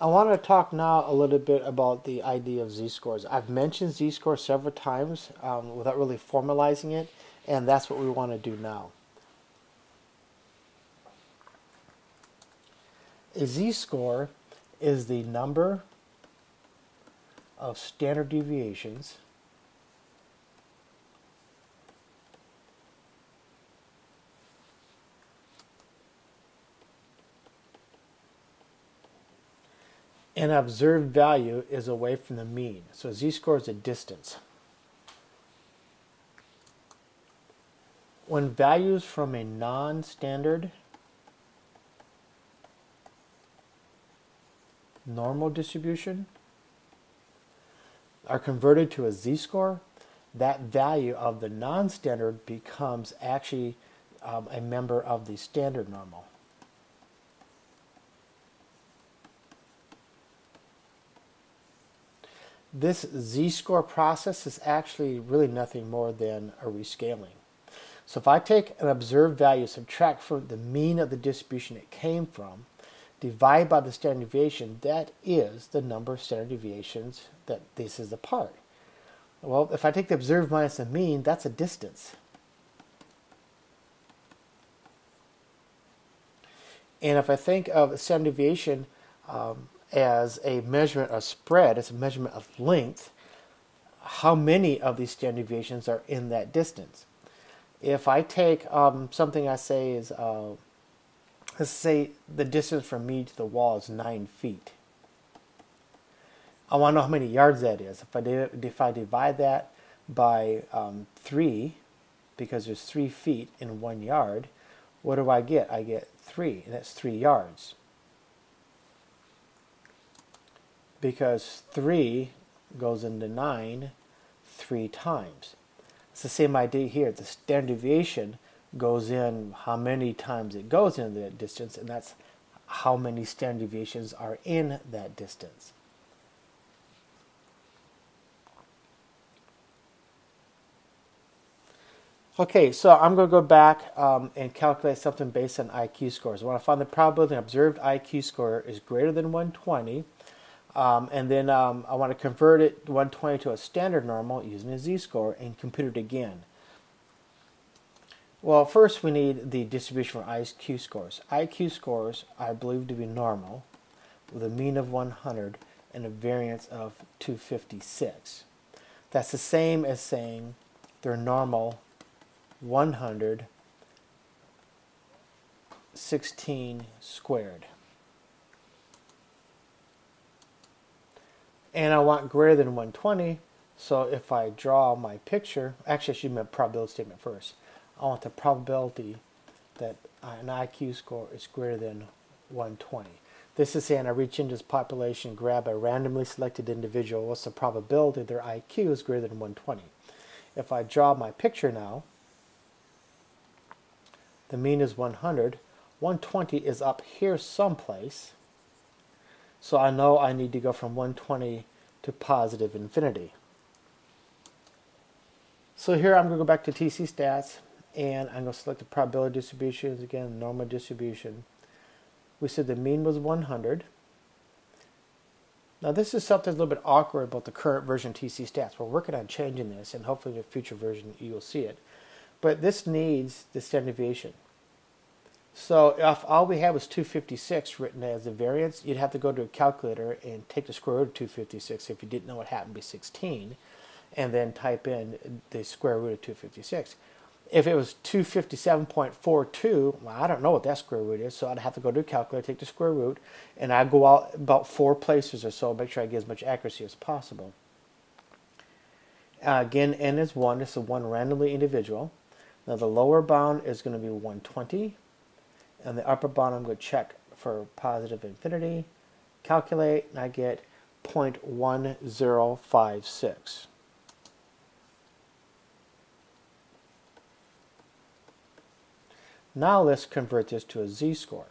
I want to talk now a little bit about the idea of z-scores. I've mentioned z-scores several times without really formalizing it, and that's what we want to do now. A z-score is the number of standard deviations an observed value is away from the mean. So z-score is a distance. When values from a non-standard normal distribution are converted to a z-score, that value of the non-standard becomes actually a member of the standard normal. This z-score process is actually really nothing more than a rescaling. So if I take an observed value, subtract from the mean of the distribution it came from, divide by the standard deviation, that is the number of standard deviations that this is apart. Well, if I take the observed minus the mean, that's a distance. And if I think of standard deviation as a measurement of spread, it's a measurement of length, how many of these standard deviations are in that distance? If I take something I say is, let's say the distance from me to the wall is 9 feet. I want to know how many yards that is. If I divide that by 3, because there's 3 feet in 1 yard, what do I get? I get 3, and that's 3 yards. Because 3 goes into 9 3 times. It's the same idea here. The standard deviation goes in how many times it goes into that distance, and that's how many standard deviations are in that distance. Okay, so I'm going to go back and calculate something based on IQ scores. I want to find the probability an observed IQ score is greater than 120. And then I want to convert it 120 to a standard normal using a z-score and compute it again. Well, first we need the distribution for IQ scores. IQ scores are believed to be normal with a mean of 100 and a variance of 256. That's the same as saying they're normal 100 16 squared. And I want greater than 120, so if I draw my picture, actually I should make a probability statement first. I want the probability that an IQ score is greater than 120. This is saying I reach into this population, grab a randomly selected individual, what's the probability their IQ is greater than 120? If I draw my picture now, the mean is 100, 120 is up here someplace. So I know I need to go from 120 to positive infinity. So here I'm going to go back to TC stats, and I'm going to select the probability distributions again, normal distribution. We said the mean was 100. Now this is something a little bit awkward about the current version of TC stats. We're working on changing this, and hopefully in a future version you'll see it. But this needs the standard deviation. So if all we had was 256 written as a variance, you'd have to go to a calculator and take the square root of 256 if you didn't know what happened to be 16, and then type in the square root of 256. If it was 257.42, well, I don't know what that square root is, so I'd have to go to a calculator, take the square root, and I'd go out about 4 places or so, make sure I get as much accuracy as possible. Again, n is 1. This is one randomly individual. Now the lower bound is going to be 120. And the upper bound I'm going to check for positive infinity, calculate, and I get 0.1056. Now let's convert this to a z-score.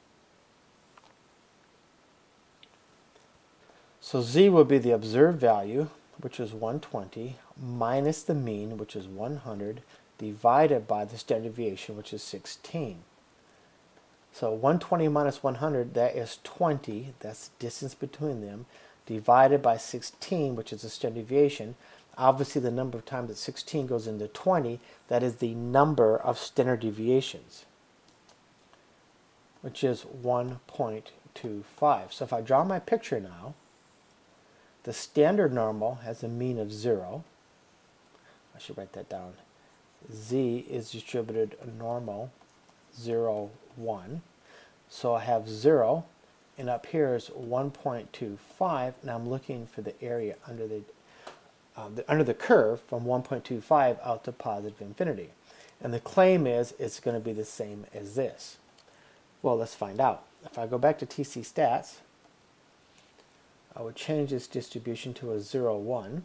So z will be the observed value, which is 120, minus the mean, which is 100, divided by the standard deviation, which is 16. So 120 minus 100, that is 20. That's the distance between them, divided by 16, which is the standard deviation. Obviously, the number of times that 16 goes into 20, that is the number of standard deviations, which is 1.25. So if I draw my picture now, the standard normal has a mean of 0. I should write that down. Z is distributed normal 0, 1. So I have 0, and up here is 1.25, and I'm looking for the area under the curve from 1.25 out to positive infinity. And the claim is it's going to be the same as this. Well, let's find out. If I go back to TC stats, I would change this distribution to a 0, 1.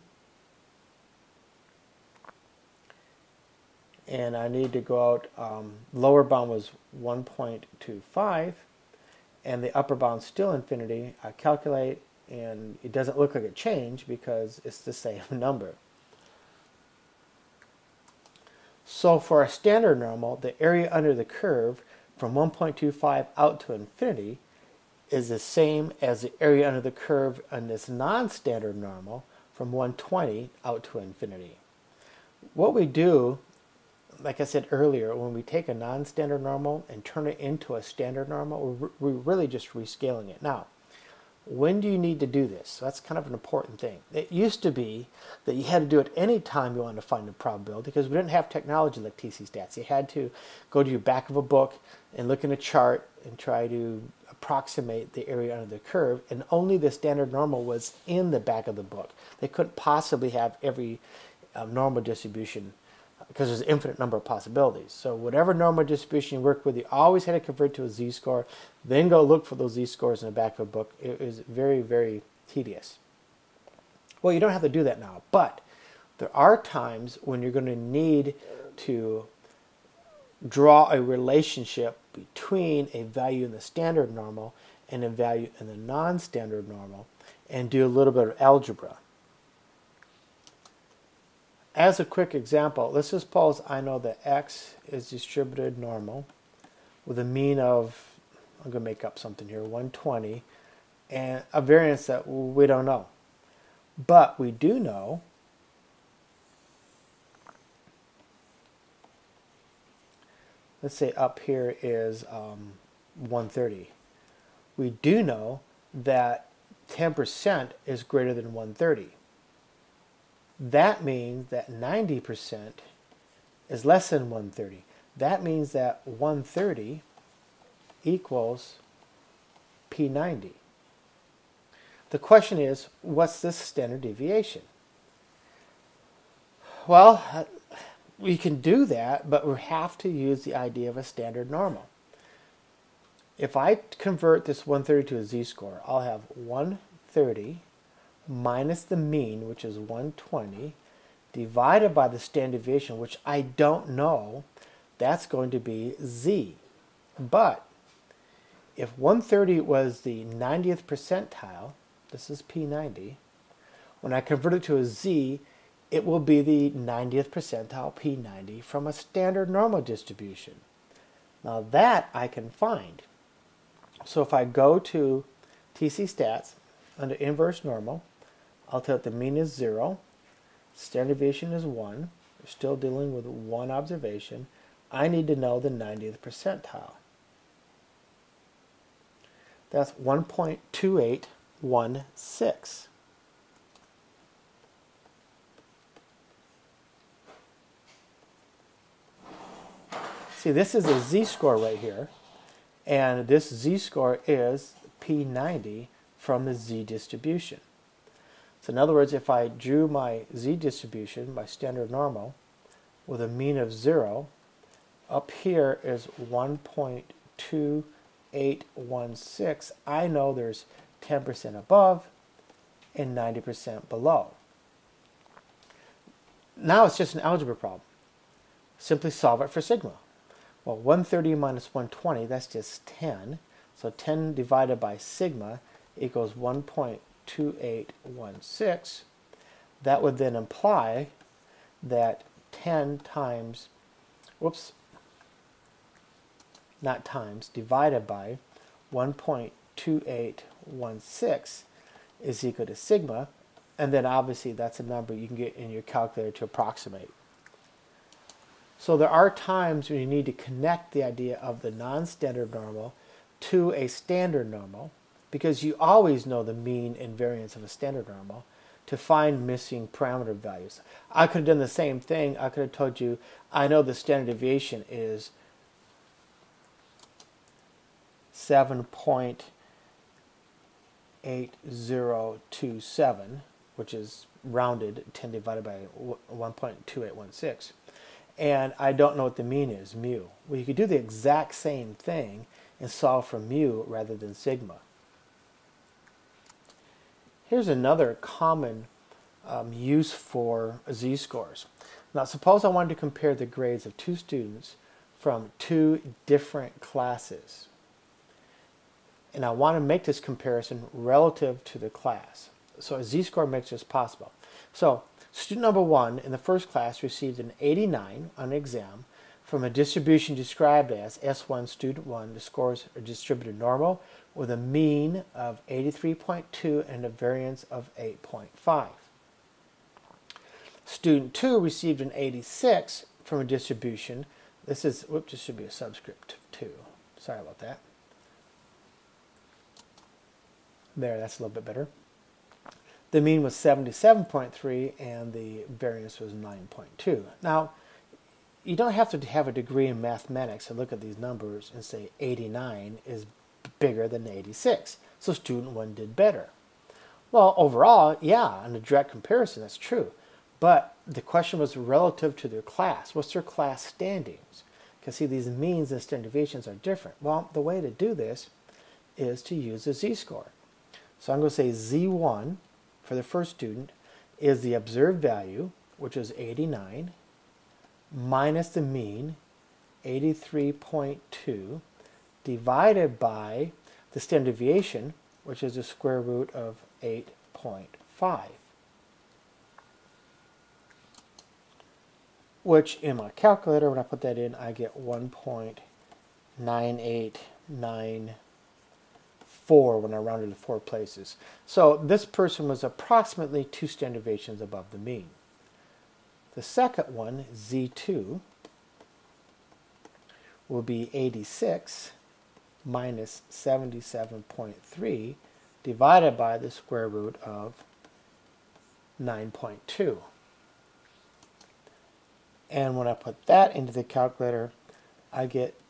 And I need to go out, lower bound was 1.25, and the upper bound still infinity. I calculate, and it doesn't look like a change because it's the same number. So for a standard normal, the area under the curve from 1.25 out to infinity is the same as the area under the curve on this non-standard normal from 120 out to infinity. What we do, like I said earlier, when we take a non-standard normal and turn it into a standard normal, we're really just rescaling it. Now, when do you need to do this? So that's kind of an important thing. It used to be that you had to do it any time you wanted to find a probability because we didn't have technology like TC stats. You had to go to your back of a book and look in a chart and try to approximate the area under the curve, and only the standard normal was in the back of the book. They couldn't possibly have every normal distribution because there's an infinite number of possibilities. So whatever normal distribution you work with, you always had to convert to a z-score, then go look for those z-scores in the back of a book. It was very, very tedious. Well, you don't have to do that now, but there are times when you're going to need to draw a relationship between a value in the standard normal and a value in the non-standard normal and do a little bit of algebra. As a quick example, let's just suppose I know that x is distributed normal with a mean of, I'm going to make up something here, 120, and a variance that we don't know. But we do know let's say up here is 130. We do know that 10% is greater than 130. That means that 90% is less than 130. That means that 130 equals P90. The question is, what's this standard deviation? Well, we can do that, but we have to use the idea of a standard normal. If I convert this 130 to a z-score, I'll have 130 minus the mean, which is 120, divided by the standard deviation, which I don't know. That's going to be z. But if 130 was the 90th percentile, this is P90, when I convert it to a z, it will be the 90th percentile P90 from a standard normal distribution. Now that I can find. So if I go to TC stats under inverse normal, I'll tell it the mean is 0, standard deviation is 1. We're still dealing with one observation. I need to know the 90th percentile. That's 1.2816. See, this is a z-score right here, and this z-score is P90 from the z distribution. So in other words, if I drew my z distribution, my standard normal, with a mean of 0, up here is 1.2816. I know there's 10% above and 90% below. Now it's just an algebra problem. Simply solve it for sigma. Well, 130 minus 120, that's just 10. So 10 divided by sigma equals 1.2816. That would then imply that 10 times, not times, divided by 1.2816 is equal to sigma, and then obviously that's a number you can get in your calculator to approximate. So there are times when you need to connect the idea of the non-standard normal to a standard normal, because you always know the mean and variance of a standard normal to find missing parameter values. I could have done the same thing. I could have told you, I know the standard deviation is 7.8027, which is rounded 10 divided by 1.2816. And I don't know what the mean is, mu. Well, you could do the exact same thing and solve for mu rather than sigma. Here's another common use for z-scores. Now, suppose I wanted to compare the grades of two students from two different classes. And I want to make this comparison relative to the class. So a z-score makes this possible. So student number 1 in the first class received an 89 on an exam from a distribution described as S1 student 1. The scores are distributed normal with a mean of 83.2 and a variance of 8.5. Student 2 received an 86 from a distribution. This should be a subscript 2. Sorry about that. There, that's a little bit better. The mean was 77.3 and the variance was 9.2. Now, you don't have to have a degree in mathematics to look at these numbers and say 89 is bigger than 86. So student 1 did better. Well, overall, yeah, in a direct comparison, that's true. But the question was relative to their class. What's their class standings? Because see, these means and standard deviations are different. Well, the way to do this is to use a z-score. So I'm going to say z1 for the first student is the observed value, which is 89, minus the mean, 83.2, divided by the standard deviation, which is the square root of 8.5. Which in my calculator, when I put that in, I get 1.9894 when I rounded to 4 places. So this person was approximately 2 standard deviations above the mean. The second one, Z2, will be 86 minus 77.3 divided by the square root of 9.2. And when I put that into the calculator, I get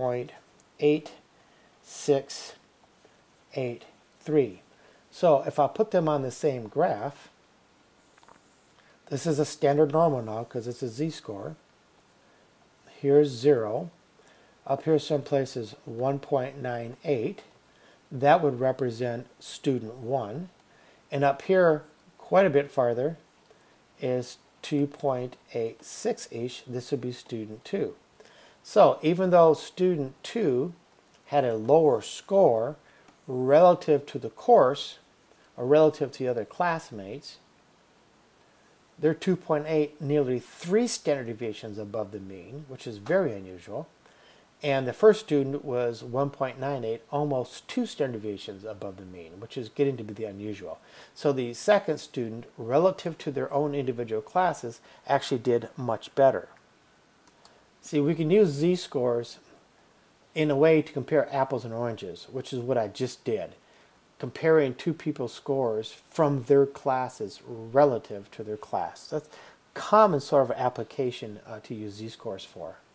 2.8683. So if I put them on the same graph, this is a standard normal now because it's a z-score. Here's 0. Up here someplace is 1.98. That would represent student 1. And up here, quite a bit farther, is 2.86-ish. This would be student 2. So even though student 2 had a lower score relative to the course, or relative to the other classmates, they're 2.8, nearly 3 standard deviations above the mean, which is very unusual. And the first student was 1.98, almost 2 standard deviations above the mean, which is getting to be the unusual. So the second student, relative to their own individual classes, actually did much better. See, we can use z-scores in a way to compare apples and oranges, which is what I just did, comparing two people's scores from their classes relative to their class. That's a common sort of application to use z-scores for.